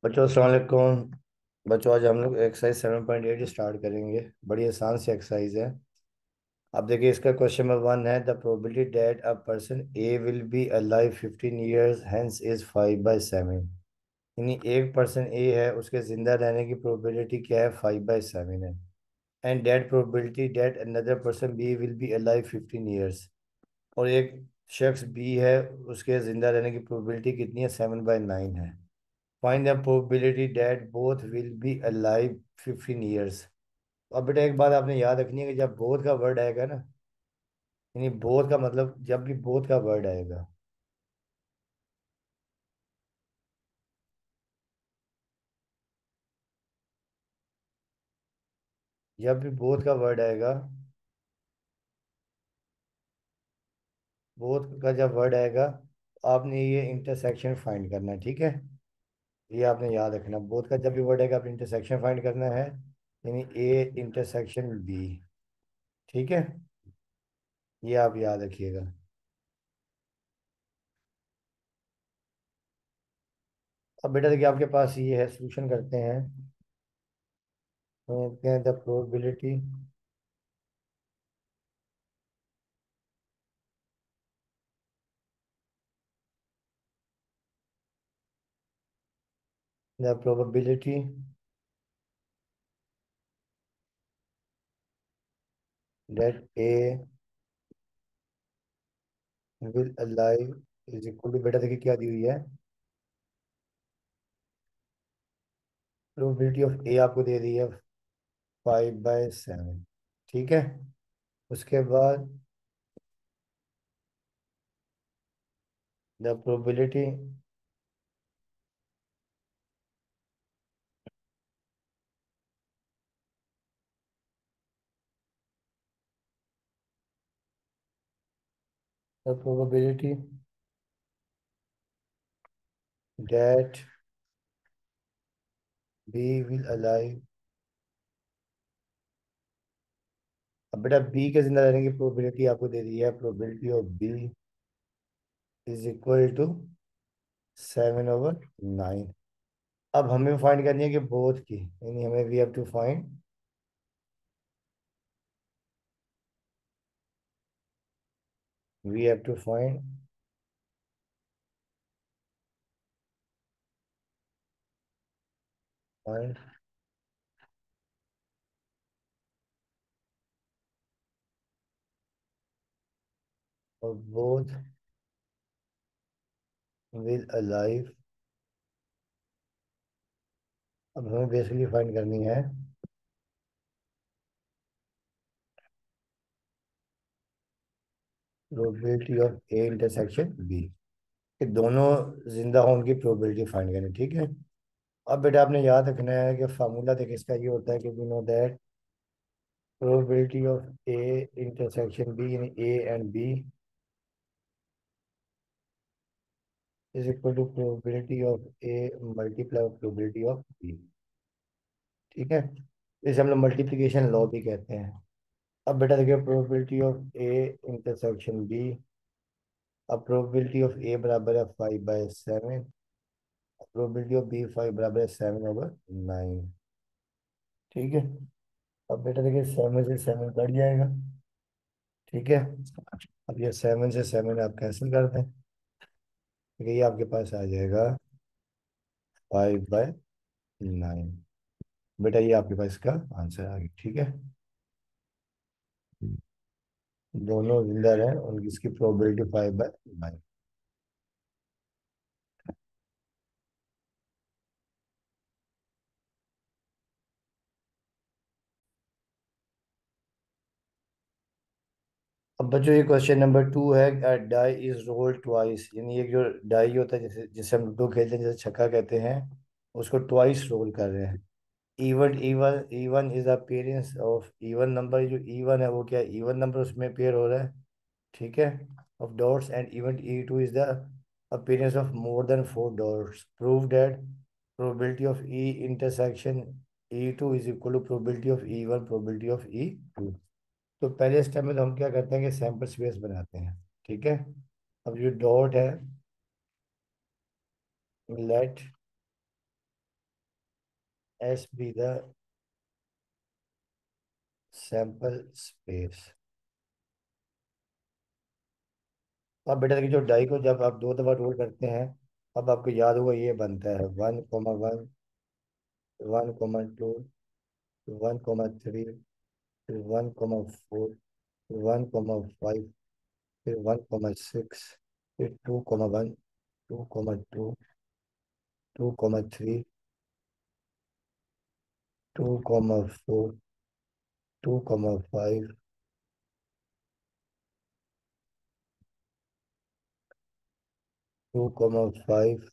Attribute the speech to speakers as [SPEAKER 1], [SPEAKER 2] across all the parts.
[SPEAKER 1] बच्चों अस्सलाम वालेकुम। बच्चों आज हम लोग एक्सरसाइज 7.8 स्टार्ट करेंगे। बड़ी आसान सी एक्सरसाइज है। अब देखिए इसका क्वेश्चन नंबर 1 है, the probability that a person A will be alive 15 years hence is 5/7। यानी एक पर्सन ए है, उसके जिंदा रहने की प्रोबेबिलिटी क्या है? 5/7 है। And that probability that another person B will be alive 15 years. और एक शख्स बी है, उसके जिंदा रहने की प्रोबेबिलिटी कितनी है? 7/9 है। Find the probability that both will be alive 15 years. अब बेटा एक बात आपने याद रखनी है कि जब बोथ का वर्ड आएगा ना, यानी बोथ का मतलब जब भी बोथ का वर्ड आएगा, जब भी बोथ का वर्ड आएगा, बोथ का जब वर्ड आएगा, आपने ये इंटरसेक्शन फाइंड करना है, ठीक है। ये आपने याद रखना, बोथ का जब भी वर्ड आएगा आपने इंटरसेक्शन फाइंड करना है, यानी ए इंटरसेक्शन बी। ठीक है, ये आप याद रखिएगा। अब बेटा देखिए आपके पास ये है, सोल्यूशन करते हैं। कहते हैं the probability, the probability that A will alive is equal to, बेटा देखिए क्या दी हुई है, प्रोबेबिलिटी ऑफ ए आपको दे दी है 5/7। ठीक है, उसके बाद the probability, the probability that B will alive. अब बेटा बी के जिंदा रहने की प्रोबेबिलिटी आपको दे दी है, probability of B is equal to 7/9। अब हमें फाइंड करनी है कि बोथ की, यानी हमें we have to find, we have to find find of both will alive. अब हमें बेसिकली फाइंड करनी है probability of A intersection B, कि दोनों जिंदा होने की प्रोबेबिलिटी फाइंड करनी, ठीक है। अब बेटा आपने याद रखना है कि फार्मूला देखिए इसका ये होता है कि we know that probability of A intersection B, यानी A and B is equal to probability of A multiply probability of B. ठीक है, इसे हम लोग मल्टीप्लिकेशन लॉ भी कहते हैं। अब बेटा देखिए probability of A intersection B, अब प्रोबेबिलिटी ऑफ ए बराबर है 5/7, प्रोबेबिलिटी ऑफ बी 5 बराबर है 7/9। ठीक है, अब बेटा देखिए 7 से 7 कट जाएगा। ठीक है, अब ये 7 से 7 आप कैंसिल कर दें, ठीक है, ये आपके पास आ जाएगा 5/9। बेटा ये आपके पास इसका आंसर आ गया, ठीक है। दोनों जिंदा रहे उनकी, इसकी प्रोबेबिलिटी 5/9। अब बच्चों ये क्वेश्चन नंबर 2 है, डाई इज रोल्ड ट्वाइस, यानी एक जो डाई होता है, जैसे जिसे हम लूडो खेलते हैं, जैसे छक्का कहते हैं, उसको ट्वाइस रोल कर रहे हैं। Even even even is appearance of even number, जो इवन है वो क्या है? इवन नंबर उसमें पेयर हो रहा है, ठीक है, of dots. And even E2 is the appearance of more than 4 dots. Prove that probability of E intersection E2 is equal to probability of E1 probability of E2। तो पहले step में तो हम क्या करते हैं कि सैंपल स्पेस बनाते हैं, ठीक है। अब जो डॉट है, let S be the sample space. अब बेटा देखिए, जो डाई को जब आप दो दफा रोल करते हैं, अब आपको याद होगा ये बनता है 1,1, 1,2, 1,3, फिर 1,4, फिर 1,5, फिर 1,6, फिर 2,1, 2,2, 2,3, 2,4, 2,5, 2,5,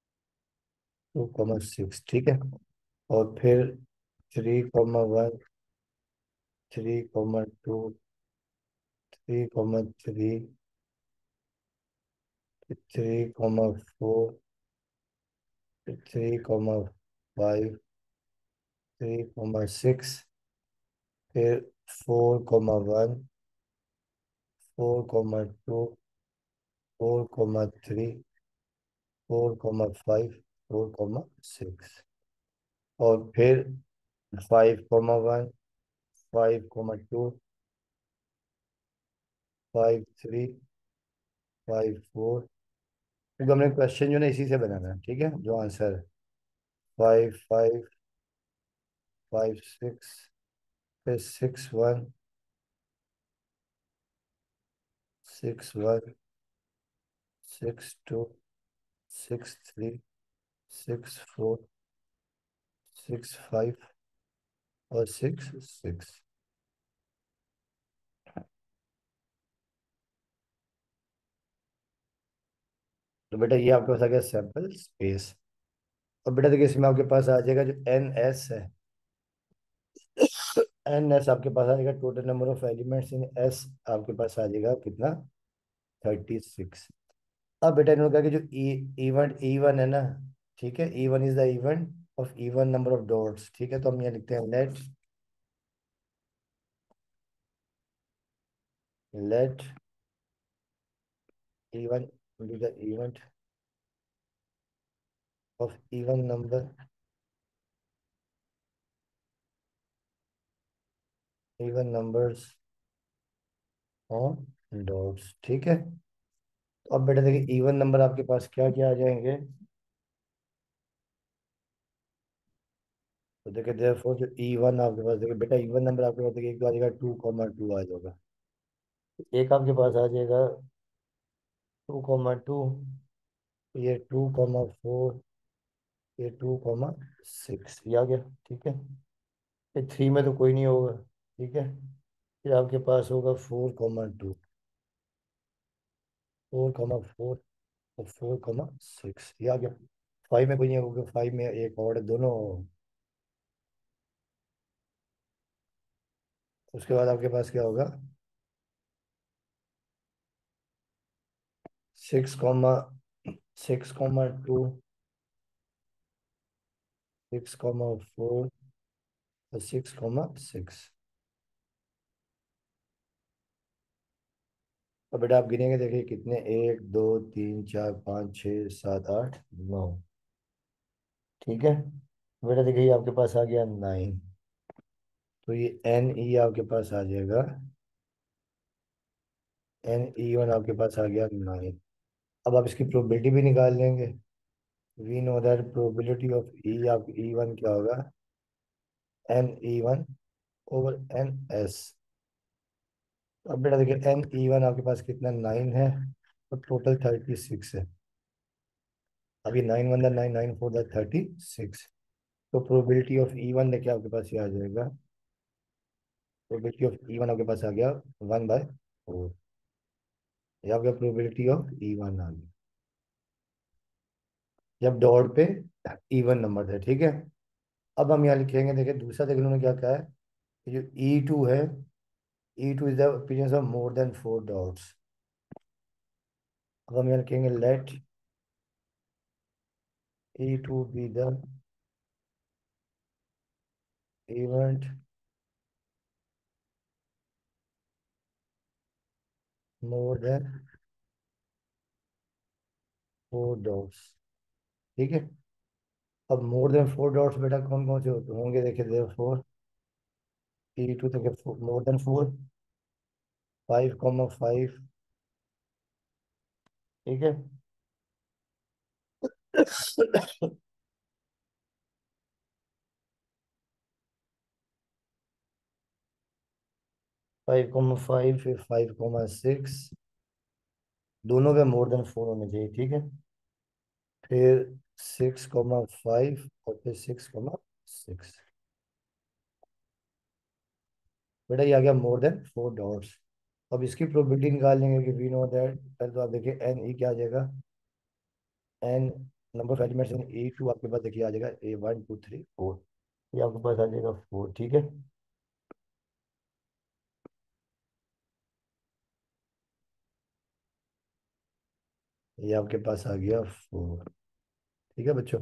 [SPEAKER 1] 2,6, ठीक है। और फिर 3,1, 3,2, 3,3, 3,4, 3,5, 3,6, फिर 4,1, 4,2, 4,3, 4,5, 4,6, और फिर 5,1, 5,2, 5,3, 5,4, क्योंकि हमने क्वेश्चन जो ना इसी से बनाना है, ठीक है, जो आंसर है 5,5, 5,6, फिर 6,1, 6,1, 6,2, 6,3, 6,4, 6,5 और 6,6। तो बेटा ये आपके पास आ गया सैंपल स्पेस। और बेटा देखिए, इसमें आपके पास आ जाएगा जो एन एस है, एन एस आपके पास आ जाएगा total number of elements in S, आपके पास आ जाएगा कितना, 36। अब बेटा इन्होंने कहा कि जो इवेंट ई वन है ना, ठीक है, E one is the event of even number of dots, ठीक है, तो हम यहाँ लिखते हैं let E one be the event of even numbers on dots, ठीक है। तो अब बेटा देखिए, इवन नंबर आपके पास क्या क्या आ जाएंगे। तो देखिए देयरफॉर जो ई वन आपके पास, देखिए बेटा इवन नंबर आपके पास देखिए, एक तो आ जाएगा 2,2 आ जाएगा, एक आपके पास आ जाएगा 2,2, ये 2,4, ये 2,6, ये आ गया, ठीक है। ये थ्री में तो कोई नहीं होगा, ठीक है। फिर आपके पास होगा 4,2, 4,4 और 4,6, ये आ गया। फाइव में कोई नहीं होगा, फाइव में एक और है, दोनों। उसके बाद आपके पास क्या होगा, 6,6,2, 6,4 और 6,6। तो बेटा आप गिनेंगे, देखिए कितने, 1, 2, 3, 4, 5, 6, 7, 8, 9, ठीक है। बेटा देखिए ये आपके पास आ गया 9, तो ये एन ई आपके पास आ जाएगा, एन ई वन आपके पास आ गया 9। अब आप इसकी प्रोबेबिलिटी भी निकाल लेंगे। We know that probability of E, आप ई वन क्या होगा, n E one over n S. अब बेटा देखिए एन ई वन आपके पास कितना, 9 है, और टोटल 36 है। अभी 9 1 9, 9 4 36, तो प्रोबेबिलिटी ऑफ ई वन देखिए आपके पास ये आ जाएगा, प्रोबेबिलिटी ऑफ ई वन आपके पास आ गया 1/4, ये आपका प्रोबेबिलिटी ऑफ ई वन आ गया जब डॉट पे इवन नंबर थे, ठीक है। अब हम यहाँ लिखेंगे, देखिए दूसरा देखिए उन्होंने क्या कहा है, कि जो ई टू है, E two is the appearance of more than 4 dots. अब हम यहाँ लिखेंगे let E two be the event more than 4 dots, ठीक है। अब मोर देन फोर डॉट्स बेटा कौन कौन से होंगे, देखिए देर फोर ई टू तक मोर देन फोर, 5,5, ठीक है। 5,5 फिर 5,6, दोनों पे मोर देन फोर होने चाहिए, ठीक है। फिर 6,5 और फिर 6,6, बेटा ये आ गया मोर देन फोर डॉट्स। अब इसकी प्रोबेबिलिटी निकाल लेंगे कि वी नो दैट, पहले तो आप देखिए एन ई क्या आ जाएगा, n number of elements in A two आपके पास देखिए आ जाएगा A1 2 3 4, ये आपके पास आ जाएगा फोर, ठीक है। ये आपके पास आ गया फोर, ठीक है बच्चों,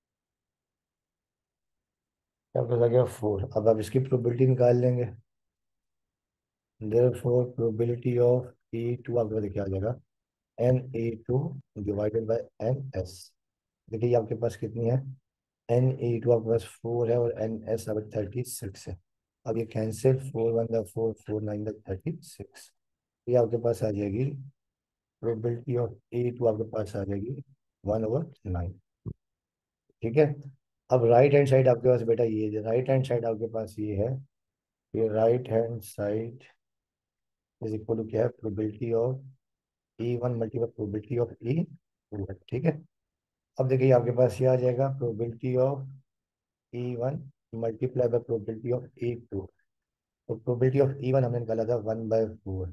[SPEAKER 1] ये आपके पास आ गया फोर। अब आप इसकी प्रोबेबिलिटी निकाल लेंगे, therefore probability of A two आपके पास देखिए आ जाएगा Na2 डिवाइडेड बाय NS। देखिए ये आपके पास कितनी है, Na2 आपके पास फोर है और NS अब 36 है। अब ये कैंसिल, 4 1 4, 4 9 36, ये आपके पास आ जाएगी प्रोबेबिलिटी ऑफ A2 आपके पास आ जाएगी 1/9, ठीक है। अब राइट हैंड साइड आपके पास बेटा ये, राइट हैंड साइड आपके पास ये है, ये right hand side is equal to क्या है, probability of E1 multiple probability of E2, ठीक है। अब देखिए आपके पास ये आ जाएगा probability of E1 multiply by probability of E2। तो प्रोबेबिलिटी ऑफ E1 हमने निकाला था 1/4,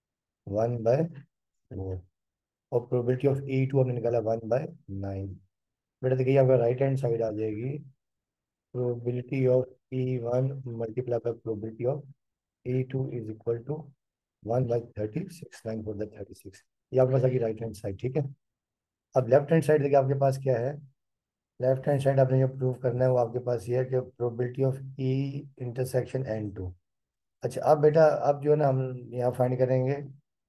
[SPEAKER 1] 1/4, और प्रोबेबिलिटी ऑफ E2 हमने निकाला 1/9। बेटा देखिए आपका राइट हैंड साइड आ जाएगी probability of E1 multiply by probability of E2 is equal to 1/36, 9 4 36, ये आपके पास आ गई राइट हैंड साइड, ठीक है। अब लेफ्ट हैंड साइड देखिए आपके पास क्या है, लेफ्ट हैंड साइड आपने जो प्रूव करना है वो आपके पास ये है कि probability of E intersection N2। अच्छा अब बेटा अब जो है ना हम यहाँ फाइंड करेंगे,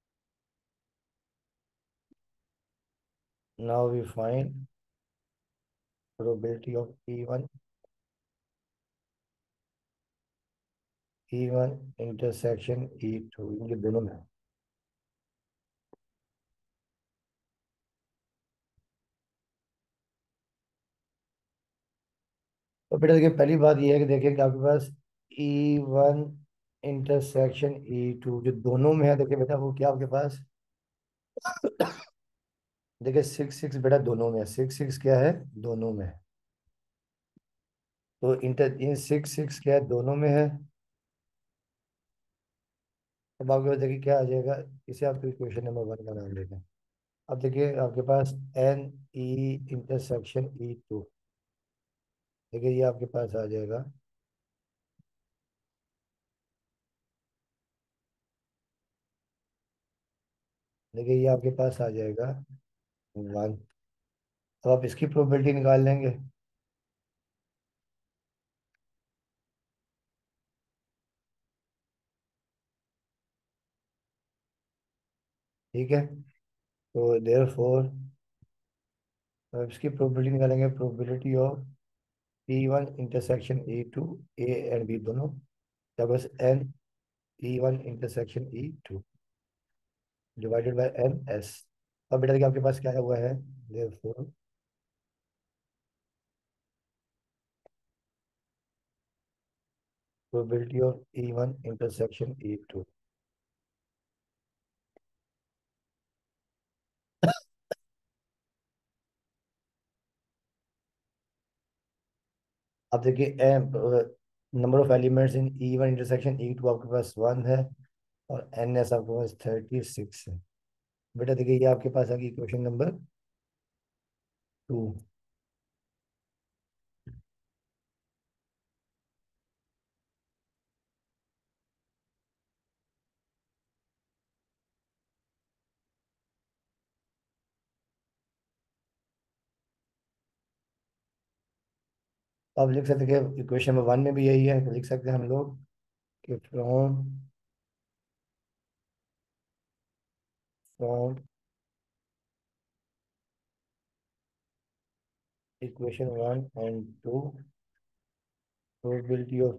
[SPEAKER 1] now we find probability of E one intersection E2, इनके दोनों में। तो बेटा देखिए पहली बात ये है कि देखिए कि आपके पास E1 इंटरसेक्शन E2 जो दोनों में है, देखिए बेटा वो क्या आपके पास, देखिए 6 6 बेटा दोनों में है, 6 6 क्या है, दोनों में है। तो इंटर इन 6 6 क्या है, दोनों में है। अब आपके पास देखिए क्या आ जाएगा, इसे आप क्वेश्चन नंबर 1 का नाम देते हैं। अब देखिए आपके पास NE इंटरसेक्शन E2, देखिए ये आपके पास आ जाएगा, देखिए ये आपके पास आ जाएगा 1। अब आप इसकी प्रोबेबिलिटी निकाल लेंगे, ठीक है। तो देयर फोर अब इसकी प्रोबेबिलिटी निकालेंगे, probability of E1 intersection E2, A and B दोनों, क्या बस NE1 intersection E2 divided by NS। अब बेटा देखिए आपके पास क्या हुआ है, therefore probability of E1 intersection E2। अब देखिए number of elements in E1 intersection E2 आपके पास 1 है और NS आपके पास 36 है। बेटा देखिए ये आपके पास आ गई क्वेश्चन नंबर 2। अब लिख सकते हैं कि क्वेश्चन नंबर 1 में भी यही है, तो लिख सकते हैं हम लोग कि from equation one and two, probability of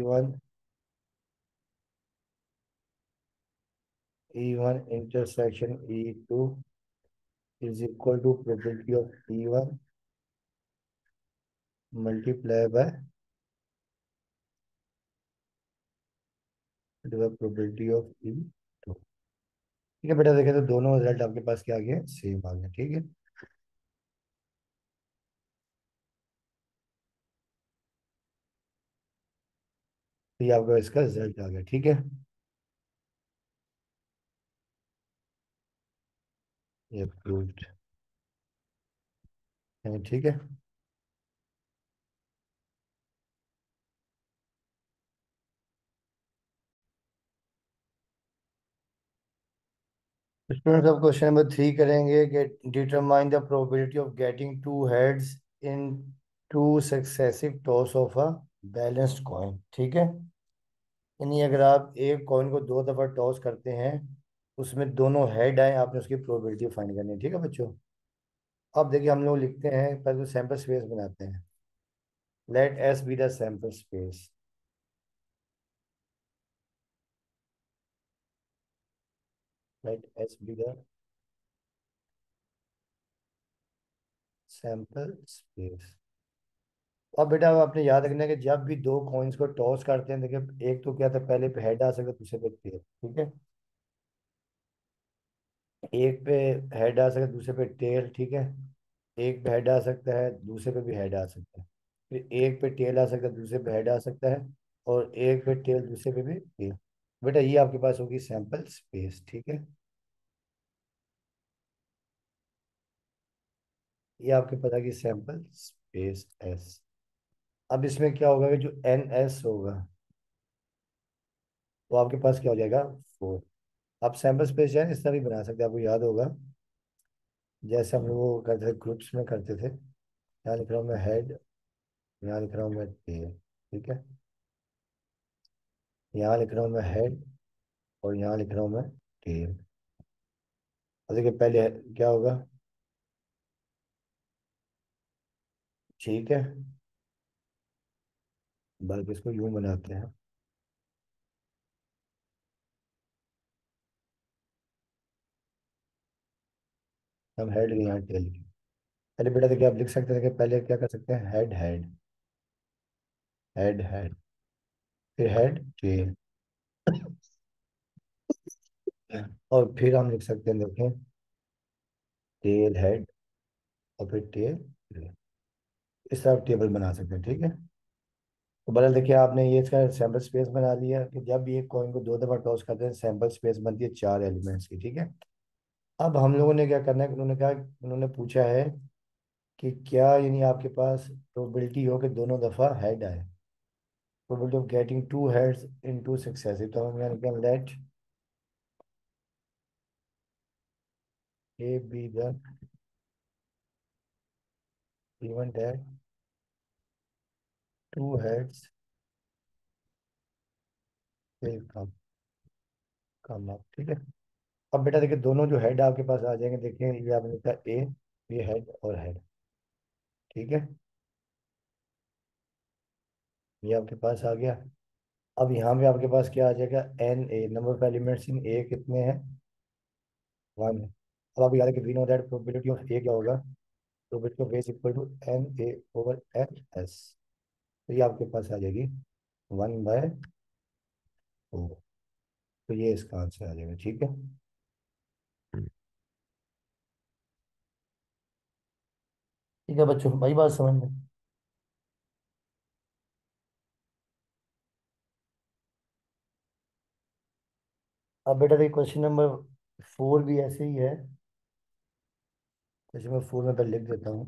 [SPEAKER 1] E one intersection E two is equal to probability of E one multiply by probability of E two. ठीक है बेटा, देखे तो दोनों रिजल्ट आपके पास क्या आ गए, सेम आ गए। ठीक है, तो ये आपका इसका रिजल्ट आ गया। ठीक है, ये प्रूव्ड है। ठीक है, स्टूडेंट्स अब क्वेश्चन नंबर 3 करेंगे कि determine the probability of getting two heads in two successive toss of a balanced coin. ठीक है, यानी अगर आप एक कॉइन को दो दफा टॉस करते हैं, उसमें दोनों हेड आए, आपने उसकी प्रोबेबिलिटी फाइंड करनी है। ठीक है बच्चों, अब देखिए हम लोग लिखते हैं, पहले तो सैंपल स्पेस बनाते हैं। Let S be the sample space. Let S be the sample space. अब बेटा अब आपने याद रखना है कि जब भी दो कॉइन्स को टॉस करते हैं, देखिए एक तो क्या था, पहले पे हेड आ सकता है, दूसरे पे टेल। ठीक है, एक पे हेड आ सकता है, दूसरे पे टेल। ठीक है, एक पे हेड आ सकता है, दूसरे पे भी हेड आ सकता है। फिर एक पे टेल आ सकता है, दूसरे पे हेड आ सकता है, और एक पे टेल, दूसरे पे भी टेल। बेटा ये आपके पास होगी सैंपल स्पेस। ठीक है, ये आपके पता की सैंपल स्पेस एस। अब इसमें क्या होगा कि जो एन एस होगा वो आपके पास क्या हो जाएगा, 4। आप सैंपल स्पेस जो है इस तरह भी बना सकते हैं, आपको याद होगा जैसे हम लोग वो करते थे, ग्रुप्स में करते थे। यहाँ लिख रहा हूँ मैं हेड, यहाँ लिख रहा हूँ मैं टेल। ठीक है, यहाँ लिख रहा हूँ मैं हेड, और यहाँ लिख रहा हूँ मैं टेल। अब देखिए पहले क्या होगा। ठीक है, बल्कि इसको यूं बनाते हैं, हम हेड के यहाँ टेल की। पहले बेटा देखिए आप लिख सकते थे कि पहले क्या कर सकते हैं, हेड हेड, हेड हेड, फिर हेड टेल, और फिर हम लिख सकते हैं, देखें, टेल हेड, और फिर टेल टेल। इस तरह टेबल बना सकते हैं। ठीक है, तो बदल देखिए आपने ये इसका सैंपल स्पेस बना लिया कि जब भी एक कॉइन को दो दफा टॉस करते हैं, सैंपल स्पेस बनती है 4 एलिमेंट्स की। ठीक है, अब हम लोगों ने क्या करना है, उन्होंने कहा, उन्होंने पूछा है कि क्या यानी आपके पास प्रोबेबिलिटी हो कि दोनों दफा हेड आए, probability of getting two heads in two successive. तो हम यहाँ लिखें let A be the even that two heads will come up. ठीक है, अब बेटा देखिए दोनों जो हेड आपके पास आ जाएंगे, देखिए ये आपने लिखा ए, ये हेड और हेड। ठीक है, ये आपके पास आ गया। अब यहाँ पे आपके पास क्या आ जाएगा, n A, number of elements in A कितने हैं, 1 है। अब आप याद है कि we know that probability of A क्या होगा, probability of A is equal to n A over n S. तो ये आपके पास आ जाएगी 1/4। तो ये इसका आंसर आ जाएगा। ठीक है, ठीक है बच्चों, भाई बात समझ में। अब बेटा देखिए क्वेश्चन नंबर 4 भी ऐसे ही है। क्वेश्चन नंबर 4 में पहले लिख देता हूँ।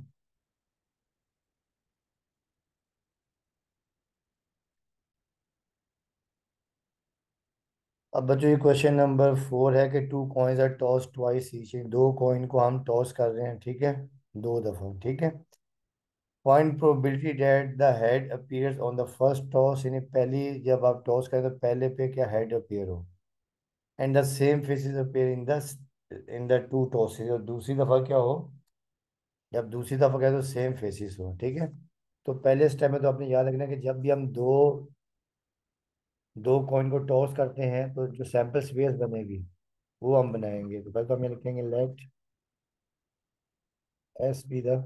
[SPEAKER 1] अब बच्चों ये क्वेश्चन नंबर 4 है कि two coins are toss twice each, दो कॉइन को हम टॉस कर रहे हैं। ठीक है, दो दफा। ठीक है, find probability that the head appears on the first toss, यानी पहली जब आप टॉस करें तो पहले पे क्या हेड अपीयर हो, and the same faces appear in the two tosses, और दूसरी दफा क्या हो, जब दूसरी दफा कहे तो सेम फेसिस हो, ठीक है। तो पहले स्टेप में तो आपने याद रखना कि जब भी हम दो दो कॉइन को टॉस करते हैं तो जो सैंपल स्पेस बनेगी वो हम बनाएंगे। तो पहले तो हम ये लिखेंगे let S be the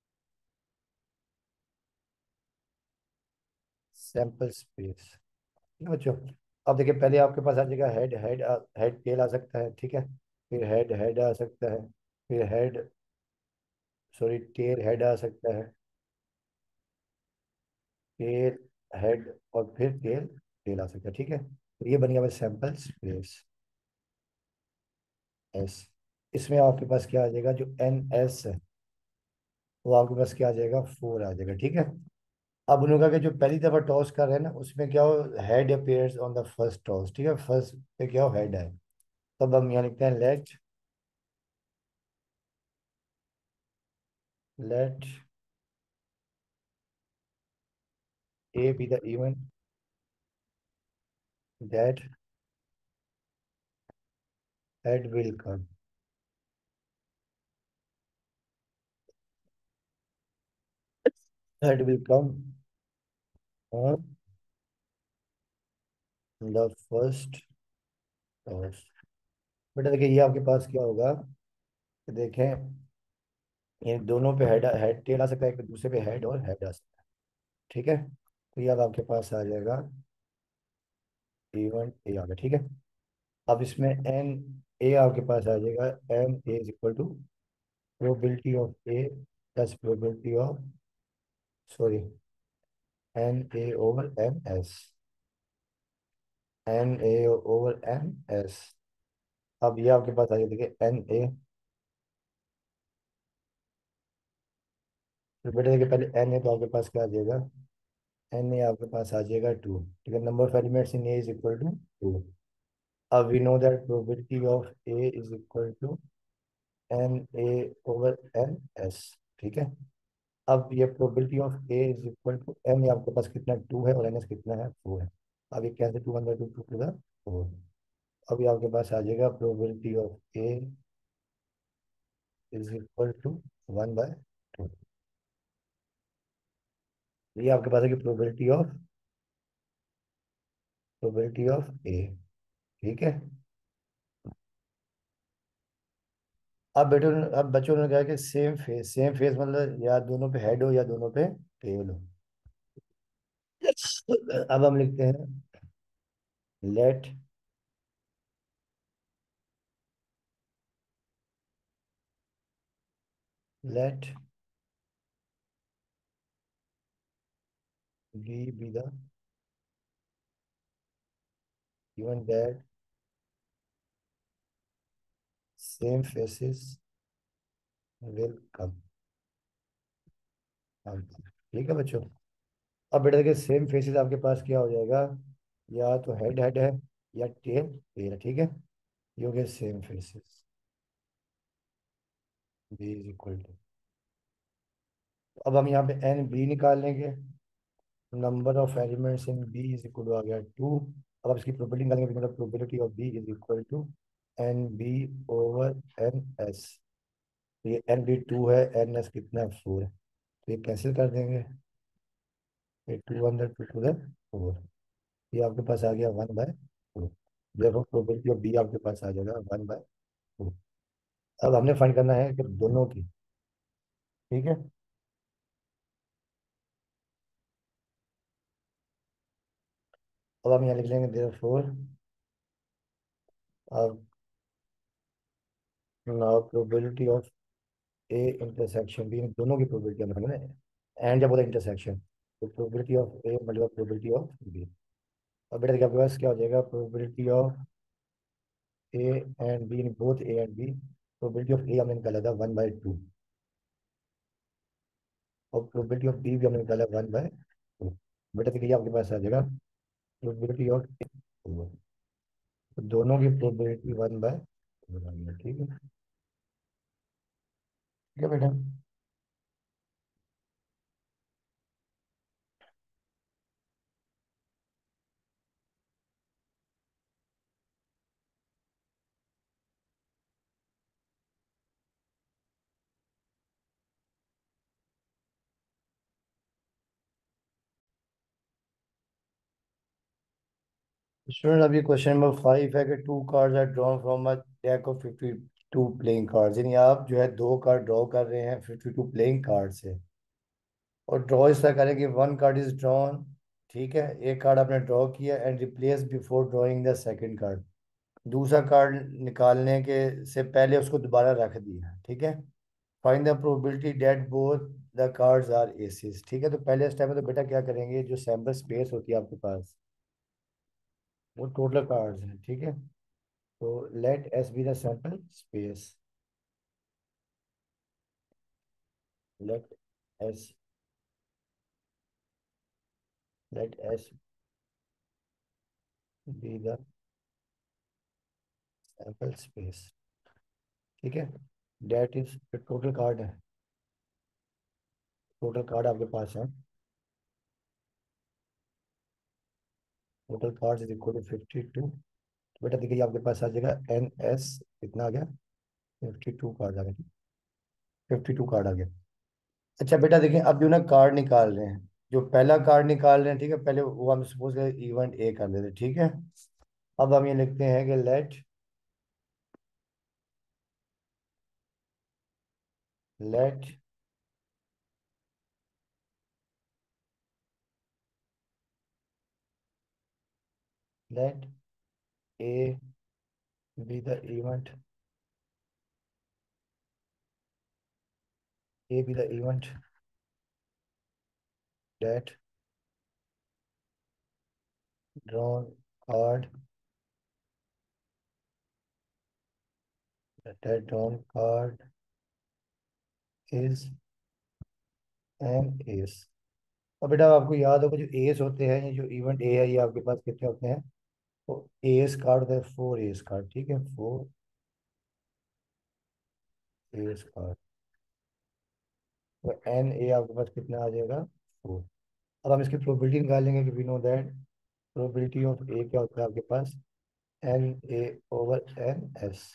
[SPEAKER 1] sample space. ठीक है बच्चों। अब देखिए पहले आपके पास आ जाएगा हेड हेड हेड टेल आ सकता है, ठीक है। फिर हेड हेड आ सकता है। फिर हेड, सॉरी टेल हेड आ सकता है। टेल हेड और फिर टेल टेल आ सकता है, ठीक है। तो ये बन गया बस सैंपल स्पेस एस। इसमें आपके पास क्या आ जाएगा, जो एन एस है वो आपके पास क्या आ जाएगा, 4 आ जाएगा, ठीक है। अब उन्होंने कहा कि जो पहली दफा टॉस कर रहे हैं ना उसमें क्या हो, head appears on the first toss, ठीक है। फर्स्ट पे क्या हो, हेड है। तब हम यहाँ लिखते हैं let A be the event that head will come. Head will come on the first toss. बेटा देखिए ये आपके पास क्या होगा कि देखें, ये दोनों पे हेड हेड टेल आ सकता है, एक दूसरे पे हेड और हेड आ सकता है, ठीक है। तो ये अब आपके पास आ जाएगा इवेंट ए आ गया, ठीक है। अब इसमें एन ए आपके पास आ जाएगा, n A is equal to probability of A plus probability of, sorry, n A over n S, n A over n S. अब ये आपके पास आ जाएगा, देखिए एन ए, तो बेटा देखिए पहले एन ए तो आपके पास क्या आ जाएगा, एन ए आपके पास आ जाएगा 2, ठीक है। Number of elements in A is equal to 2। अब we know that probability of A is equal to n A over n S, ठीक है। अब ये probability of A is equal to n, आपके पास कितना 2 है और एन एस कितना है 4 है। अब ये कैसे 2 × 2 2 × 4। अब ये आपके पास आ जाएगा probability of A is equal to 1/2। ये आपके पास है कि प्रोबेबिलिटी ऑफ ए, ठीक है। अब बेटो, अब बच्चों ने कहा कि सेम फेस मतलब या दोनों पे हेड हो या दोनों पे टेल हो। अब हम लिखते हैं let let B the given that same faces will come। ठीक है बच्चों। अब बेटा देखिए सेम फेसेस आपके पास क्या हो जाएगा, या तो हेड हेड है या टेल टेल है, ठीक है। ये हो गया same faces, B is equal to. अब हम यहाँ पे एन बी निकाल लेंगे। Number of elements in B is equal to आ गया 2। अब आप इसकी प्रोबेबिलिटी निकालेंगे, मतलब probability of B is equal to n B over n S. ये एन बी 2 है, एन एस कितना है 4 है, तो ये कैंसिल कर देंगे। ये 2 × 2 = 4। ये आपके पास आ गया 1/4। देखो प्रोबेबिलिटी ऑफ बी आपके पास आ जाएगा 1/4। अब हमने फाइंड करना है कि दोनों की, ठीक है। अब हम यहाँ लिख लेंगे देयरफॉर, अब now probability of A intersection B, दोनों की प्रोबेबिलिटी हम लिखेंगे एंड जब बोला इंटरसेक्शन, तो प्रोबेबिलिटी ऑफ ए मतलब प्रोबेबिलिटी ऑफ बी। अब बेटा देखिए आपके पास क्या हो जाएगा, probability of A and B, both A and B, probability of A हमने निकाला था 1/2 और प्रोबेबिलिटी ऑफ बी भी हमने निकाला 1/2। बेटा देखिए ये आपके पास आ जाएगा प्रोबेबिलिटी ऑफ, तो दोनों की प्रोबेबिलिटी 1/4, ठीक है। ठीक है बेटा। स्टूडेंट, अभी क्वेश्चन नंबर 5 है कि two cards are drawn from a deck of 52 playing cards, यानी आप जो है दो कार्ड ड्रॉ कर रहे हैं 52 प्लेइंग कार्ड से। और ड्रॉ इस तरह करें कि वन कार्ड इज ड्रॉन, ठीक है, एक कार्ड आपने ड्रॉ किया and replace before drawing the second card. दूसरा कार्ड निकालने के से पहले उसको दोबारा रख दिया, ठीक है। Find the probability that both the cards are aces, ठीक है। तो पहले स्टेप में तो बेटा क्या करेंगे, जो सैम्पल स्पेस होती है आपके पास वो टोटल कार्ड्स हैं, ठीक है। तो let S be the sample space, let S let S be the sample space, ठीक है। डेट इज टोटल कार्ड है, टोटल कार्ड आपके पास है। Total card is equal to 52। बेटा देखिए आपके पास आ जाएगा एन एस, कितना आ गया, 52 कार्ड आ गया, 52 कार्ड आ गया। अच्छा बेटा देखिए, अब जो ना कार्ड निकाल रहे हैं, जो पहला कार्ड निकाल रहे हैं, ठीक है, पहले वो हम सपोज इवेंट ए कर लेते हैं, ठीक है। अब हम ये लिखते हैं कि let let A be the event, A be the event that drawn card, that drawn card is an ace। अब बेटा आपको याद होगा जो एस होते हैं, ये जो इवेंट ए है, ये आपके पास कितने होते हैं, तो एस कार्ड होता है 4 एस कार्ड, ठीक है, 4 एस कार्ड। तो एन ए आपके पास कितना आ जाएगा, 4। अब हम इसकी प्रोबेबिलिटी निकालेंगे कि we know that probability of A क्या होता है आपके पास, n A over n S.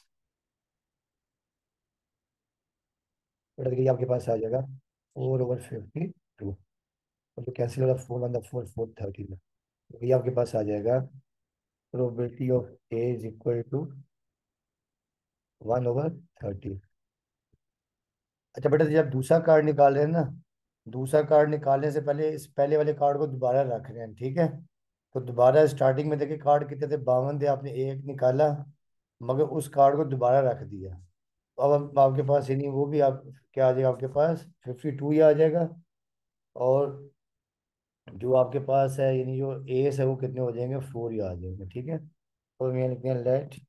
[SPEAKER 1] बेटा देखिए आपके पास आ जाएगा 4/52। और जो कैंसिल होगा 4 1 4 4 30 में, तो ये आपके पास आ जाएगा probability of A is equal to 1/30। अच्छा बेटा जब दूसरा कार्ड निकाल रहे हैं ना, दूसरा कार्ड निकालने से पहले इस पहले वाले कार्ड को दोबारा रख रहे हैं, ठीक है। तो दोबारा स्टार्टिंग में देखिए कार्ड कितने थे, 52 थे, आपने एक निकाला मगर उस कार्ड को दोबारा रख दिया। तो अब आपके पास यानी वो भी आप क्या आ जाएगा, आपके पास 52 ही आ जाएगा। और जो आपके पास है यानी जो एस है वो कितने हो जाएंगे, 4 ही आ जाएंगे, ठीक है। तो हम यहाँ लिखते हैं let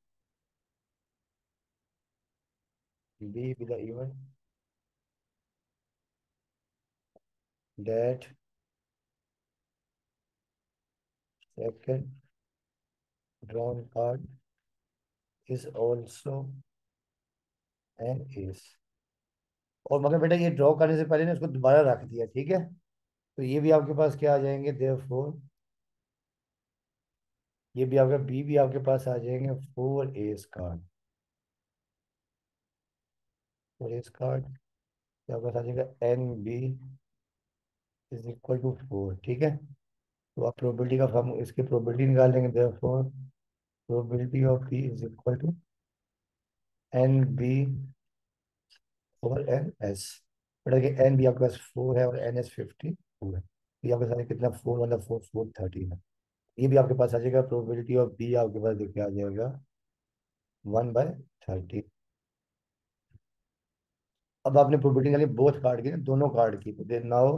[SPEAKER 1] B with the event that second drawn card is also an ace। और मगर बेटा ये ड्रॉ करने से पहले ने उसको दोबारा रख दिया, ठीक है। तो ये भी आपके पास क्या आ जाएंगे, देयरफॉर ये भी आपका बी भी आपके पास आ जाएंगे 4 एस कार्ड। 4 एस कार्ड आपके पास आ जाएगा n B is equal to 4, ठीक है। तो आप प्रोबेबिलिटी का फॉर्म इसकी प्रोबेबिलिटी निकाल लेंगे, therefore probability of B is equal to n B over n S. बेटा देखिए एन बी आपके पास 4 है और एन एस 52 है। ये आपके साथ कितना, 4 1 4 4 13 है। ये भी आपके पास आ जाएगा, प्रोबेबिलिटी ऑफ बी आपके पास देखिए आ जाएगा 1/30। अब आपने प्रोबेबिलिटी निकाली बोथ कार्ड की ना, दोनों कार्ड की, तो then now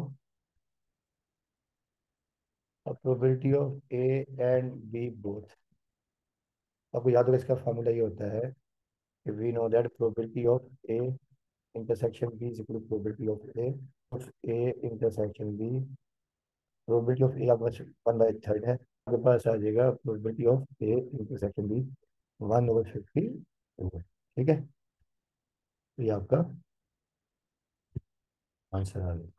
[SPEAKER 1] probability of A and B both. आपको याद होगा इसका फार्मूला ये होता है कि we know that probability of A intersection B is equal to probability of A intersection B. Probability of A आपके पास 1/3 है, आपके पास आ जाएगा probability of A intersection B 1/52 है, ठीक है। तो ये आपका आंसर आ गया।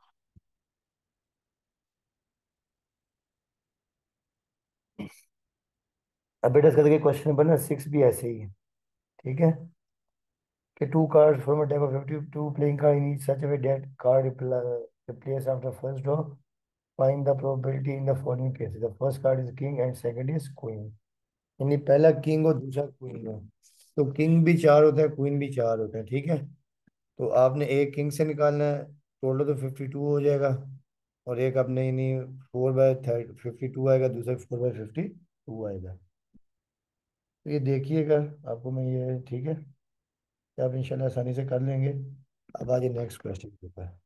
[SPEAKER 1] अब बेटा इसका देखिए क्वेश्चन नंबर ना 6 भी ऐसे ही है, ठीक है। कि two card from a deck of 52 playing card in such a way that card replace after first draw, find the probability in the following cases, the first card is king and second is queen. यानी पहला king और दूसरा queen हो, तो king भी चार होते हैं, क्वीन भी चार होते हैं, ठीक है। तो आपने एक किंग से निकालना है, टोटल तो 52 हो जाएगा। और एक अपने नहीं, 4/52 आएगा, दूसरा 4/52 आएगा। तो ये देखिएगा, आपको मैं ये ठीक है, कि आप इंशाल्लाह आसानी से कर लेंगे। अब आगे नेक्स्ट क्वेश्चन के ऊपर।